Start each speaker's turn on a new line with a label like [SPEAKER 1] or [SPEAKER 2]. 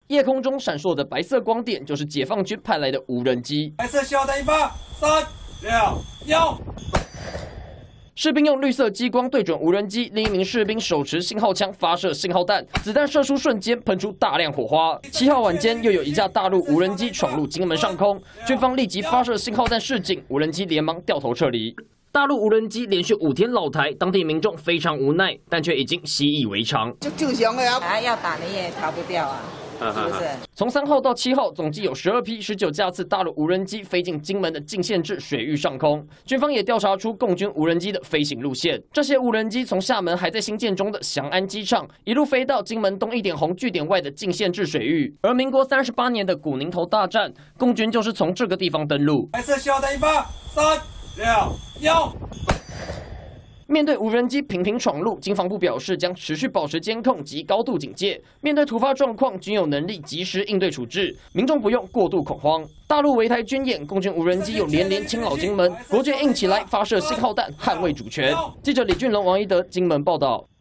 [SPEAKER 1] 夜空中闪烁的白色光点，就是解放军派来的无人机。
[SPEAKER 2] 白色信号弹一发，3、2、1。
[SPEAKER 1] 士兵用绿色激光对准无人机，另一名士兵手持信号枪发射信号弹，子弹射出瞬间喷出大量火花。7号晚间，又有一架大陆无人机闯入金门上空，军方立即发射信号弹示警，无人机连忙掉头撤离。大陆无人机连续5天落台，当地民众非常无奈，但却已经习以为常。
[SPEAKER 3] 就正常的啊，要打你也逃不掉啊。 是不是？
[SPEAKER 1] 从3号到7号，总计有12批19架次大陆无人机飞进金门的禁限制水域上空。军方也调查出共军无人机的飞行路线。这些无人机从厦门还在兴建中的翔安机场，一路飞到金门东1点红据点外的禁限制水域。而民国38年的古宁头大战，共军就是从这个地方登陆。
[SPEAKER 2] 白色信号弹一发，3、2、1。
[SPEAKER 1] 面对无人机频频闯入，经防部表示将持续保持监控及高度警戒，面对突发状况均有能力及时应对处置，民众不用过度恐慌。大陆围台军演，共军无人机又连连侵扰金门，国军硬起来发射信号弹，捍卫主权。记者李俊龙、王一德金门报道。